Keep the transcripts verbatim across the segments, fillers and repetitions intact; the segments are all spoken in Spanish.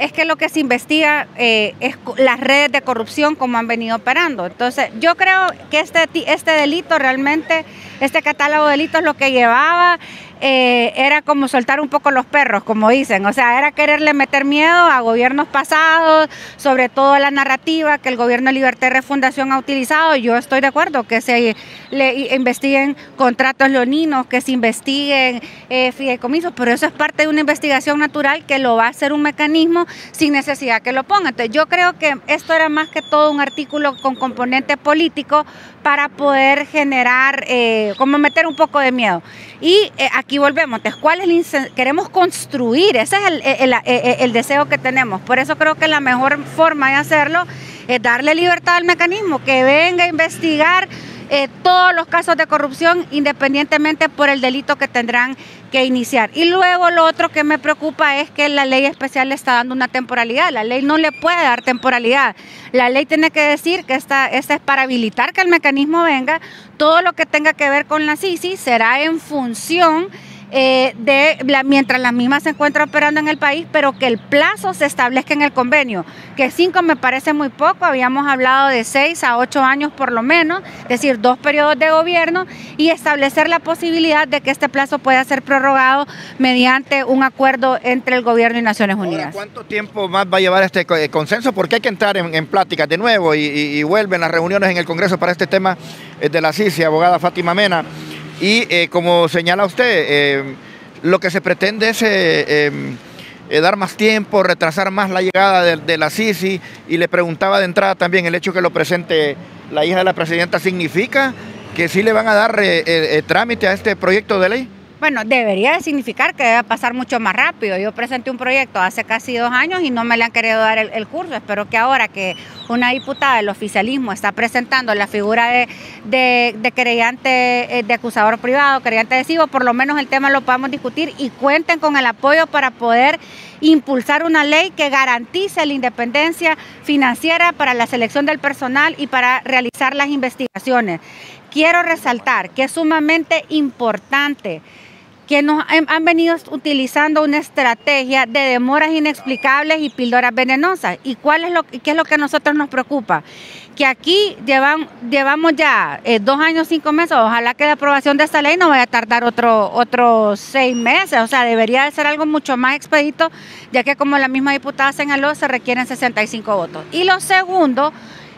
es que lo que se investiga eh, es las redes de corrupción como han venido operando. Entonces, yo creo que este, este delito realmente, este catálogo de delitos lo que llevaba eh, era como soltar un poco los perros, como dicen. O sea, era quererle meter miedo a gobiernos pasados, sobre todo la narrativa que el gobierno de Libertad y Refundación ha utilizado. Yo estoy de acuerdo que se le investiguen contratos leoninos, que se investiguen eh, fideicomisos, pero eso es parte de una investigación natural que lo va a hacer un mecanismo sin necesidad que lo ponga. Entonces yo creo que esto era más que todo un artículo con componente político para poder generar, eh, como meter un poco de miedo. Y eh, aquí volvemos, entonces, ¿cuál es el queremos construir? Ese es el, el, el, el deseo que tenemos. Por eso creo que la mejor forma de hacerlo es darle libertad al mecanismo, que venga a investigar Eh, todos los casos de corrupción independientemente por el delito que tendrán que iniciar. Y luego lo otro que me preocupa es que la ley especial le está dando una temporalidad. La ley no le puede dar temporalidad. La ley tiene que decir que esta, esta es para habilitar que el mecanismo venga. Todo lo que tenga que ver con la C I C I será en función Eh, de la, mientras la misma se encuentra operando en el país, pero que el plazo se establezca en el convenio, que cinco me parece muy poco, habíamos hablado de seis a ocho años por lo menos, es decir, dos periodos de gobierno, y establecer la posibilidad de que este plazo pueda ser prorrogado mediante un acuerdo entre el gobierno y Naciones Unidas. Ahora, ¿cuánto tiempo más va a llevar este consenso? Porque hay que entrar en, en pláticas de nuevo y, y, y vuelven las reuniones en el Congreso para este tema de la C I C I, abogada Fátima Mena. Y eh, como señala usted, eh, lo que se pretende es eh, eh, dar más tiempo, retrasar más la llegada de, de la C I C I, y le preguntaba de entrada también, el hecho que lo presente la hija de la presidenta, ¿significa que sí le van a dar eh, eh, trámite a este proyecto de ley? Bueno, debería de significar que debe pasar mucho más rápido. Yo presenté un proyecto hace casi dos años y no me le han querido dar el, el curso. Espero que ahora que una diputada del oficialismo está presentando la figura de, de, de querellante, de acusador privado, querellante adhesivo, por lo menos el tema lo podamos discutir y cuenten con el apoyo para poder impulsar una ley que garantice la independencia financiera para la selección del personal y para realizar las investigaciones. Quiero resaltar que es sumamente importante que nos han venido utilizando una estrategia de demoras inexplicables y píldoras venenosas. ¿Y cuál es lo, qué es lo que a nosotros nos preocupa? Que aquí llevan, llevamos ya eh, dos años, cinco meses, ojalá que la aprobación de esta ley no vaya a tardar otro, otros seis meses, o sea, debería de ser algo mucho más expedito, ya que como la misma diputada señaló, se requieren sesenta y cinco votos. Y lo segundo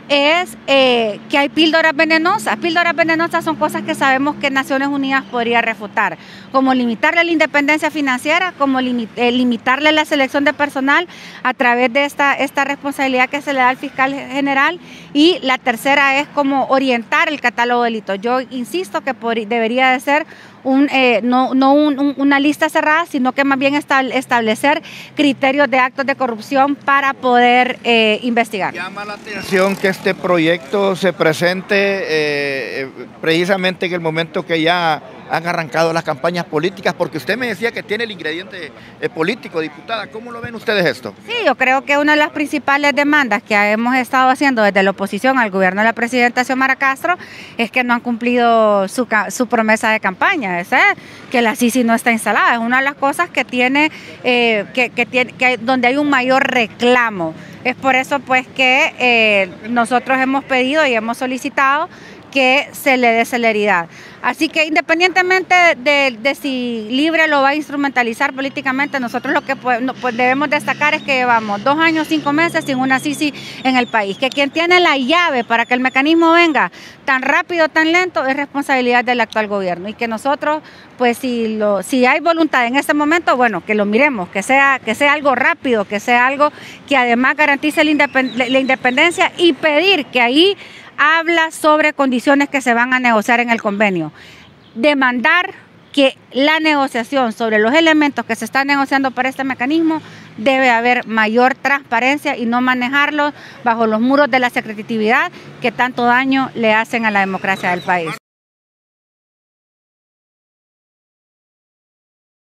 es eh, que hay píldoras venenosas. Píldoras venenosas son cosas que sabemos que Naciones Unidas podría refutar, como limitarle la independencia financiera, como limit, eh, limitarle la selección de personal a través de esta, esta responsabilidad que se le da al fiscal general, y la tercera es como orientar el catálogo de delitos. Yo insisto que por, debería de ser Un, eh, no, no un, un, una lista cerrada, sino que más bien establecer criterios de actos de corrupción para poder eh, investigar. Llama la atención que este proyecto se presente eh, precisamente en el momento que ya han arrancado las campañas políticas, porque usted me decía que tiene el ingrediente eh, político, diputada. ¿Cómo lo ven ustedes esto? Sí, yo creo que una de las principales demandas que hemos estado haciendo desde la oposición al gobierno de la presidenta Xiomara Castro es que no han cumplido su, su promesa de campaña, es que la C I C I no está instalada. Es una de las cosas que tiene, eh, que, que tiene que donde hay un mayor reclamo. Es por eso pues que eh, nosotros hemos pedido y hemos solicitado que se le dé celeridad. Así que independientemente de, de, de si Libre lo va a instrumentalizar políticamente, nosotros lo que pues, pues debemos destacar es que llevamos dos años, cinco meses sin una C I C I en el país, que quien tiene la llave para que el mecanismo venga tan rápido, tan lento, es responsabilidad del actual gobierno, y que nosotros, pues si, lo, si hay voluntad en este momento, bueno, que lo miremos, que sea, que sea algo rápido, que sea algo que además garantice la, independ la independencia, y pedir que ahí habla sobre condiciones que se van a negociar en el convenio. Demandar que la negociación sobre los elementos que se están negociando para este mecanismo debe haber mayor transparencia y no manejarlos bajo los muros de la secretividad que tanto daño le hacen a la democracia del país.